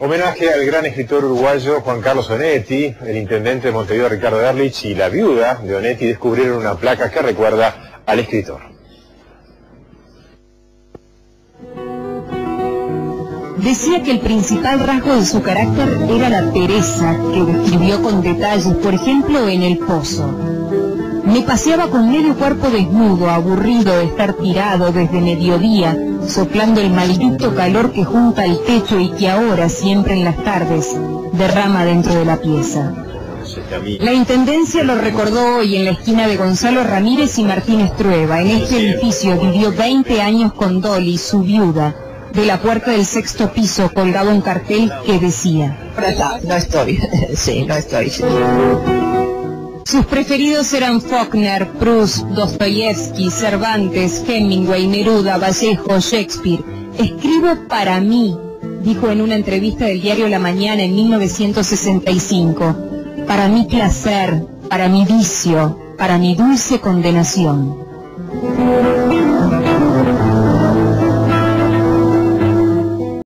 Homenaje al gran escritor uruguayo Juan Carlos Onetti. El intendente de Montevideo, Ricardo Ehrlich, y la viuda de Onetti descubrieron una placa que recuerda al escritor. Decía que el principal rasgo de su carácter era la pereza, que describió con detalles, por ejemplo, en El Pozo. Me paseaba con medio cuerpo desnudo, aburrido de estar tirado desde mediodía, soplando el maldito calor que junta al techo y que ahora, siempre en las tardes, derrama dentro de la pieza. La Intendencia lo recordó hoy en la esquina de Gonzalo Ramírez y Martínez Trueba. En este edificio vivió 20 años con Dolly, su viuda. De la puerta del 6º piso colgaba un cartel que decía: No estoy, sí, no estoy. Sí. Sus preferidos eran Faulkner, Proust, Dostoyevsky, Cervantes, Hemingway, Neruda, Vallejo, Shakespeare. Escribo para mí, dijo en una entrevista del diario La Mañana en 1965. Para mi placer, para mi vicio, para mi dulce condenación.